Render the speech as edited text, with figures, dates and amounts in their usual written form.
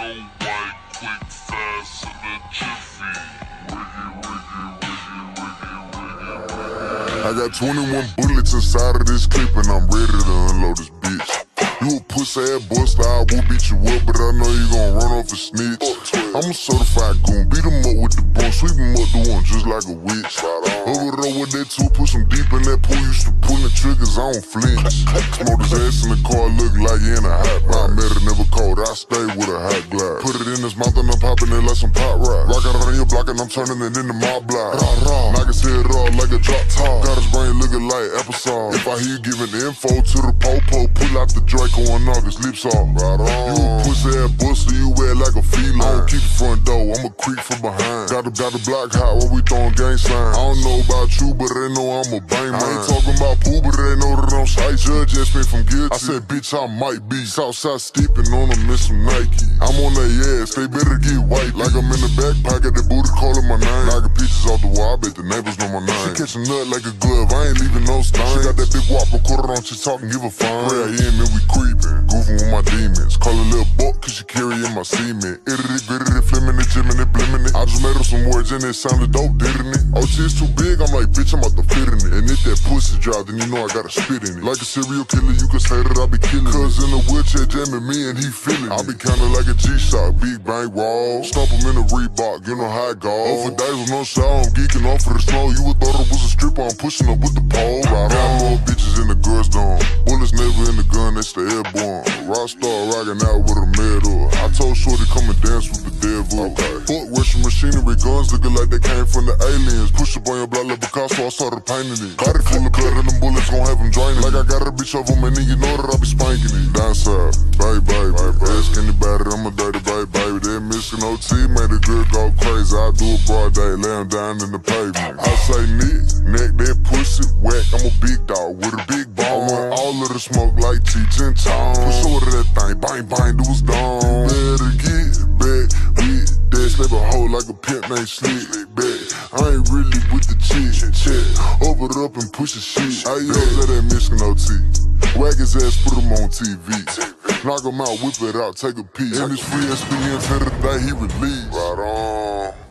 white, quick, fast, in a jiffy. I got 21 bullets inside of this clip and I'm ready to unload this bitch. You a pussy ass buster, I will beat you up, but I know you gon' run off a snitch. I'm a certified goon, beat him up with the broom, sweep him up, do one just like a witch. Over there with that tool, push him deep in that pool, used to pullin' triggers, I don't flinch. Smoke his ass in the car, look like you in a hot rod. I met her never cold, I stay with a hot glide. Put it in his mouth and I'm popping it like some pot rock. Rock it around your block and I'm turning it into my block. Knock his head off like a drop top. Got his brain looking like applesauce. If I hear you giving info to the po-po, pull out the Draco and knock his lips off. You a pussy ass buster, you wear like a feline. I don't keep the front door, I'ma creep from behind. Got the block hot while we throwing gang signs. I don't know about you, but they know I'm a bang man. I ain't talking about pool, but they know that I'm shy. Judge asked me if I'm guilty. I said, bitch, I might be. Southside steeping on them in some Nike. I'm on their ass, they better get white. Like I'm in the back pocket, the booty calling my name. Knocking pictures off the wall, I bet the neighbors know my name. She catch a nut like a glove, I ain't leaving no stain. She got that big whopper, quarter on, she talking, give a fine. Right in, then we creepin', goofing with my demons. Call a little buck, cause she carryin' my cement. Itty gritty, flimming it, jimming it, blimmin' it. I just made up some words and it sounded dope, didn't it? Oh, shit's too big, I'm like, bitch, I'm about to fit in it. And if that pussy drop, then you know I gotta spit in it. Like a serial killer, you can say that I be killing. Cause in the wheelchair jamming me and he feeling it. I be counting like a G-Shock, big bang wall. Stomp him in a Reebok, you know how it go. Over days with no shower, I'm geeking off for the snow. You would thought it was a stripper, I'm pushing up with the pole. Got more bitches in the girls' dorm. Bullets never in the gun, that's the airborne. Rockstar rocking out with a medal. I told Shorty come and dance with the devil. Fuck Russian machinery, guns looking like they came from the aliens. Push up on your blood like Picasso, I started painting it. Body full of blood and them bullets gon' have them draining. Like I got a bitch of them and then you know that I be spanking it. Down south, baby. Ask anybody, I'm a dirty baby. That missing OT made a girl go crazy. I do a broad day, lay him down in the pavement. I say neck that pussy whack. I'm a big dog with a big bone. I want all of the smoke like Cheech and Chong. Push over that thing, bang, do his dome. Better get back with that. Slap a hoe like a pimp named Slick back. I ain't really with the chick. Over it up and push the shit. I yells at that Michigan OT. Whack his ass, put him on TV. Knock him out, whip it out, take a peek. And it's free SPN till the day he released. Right on.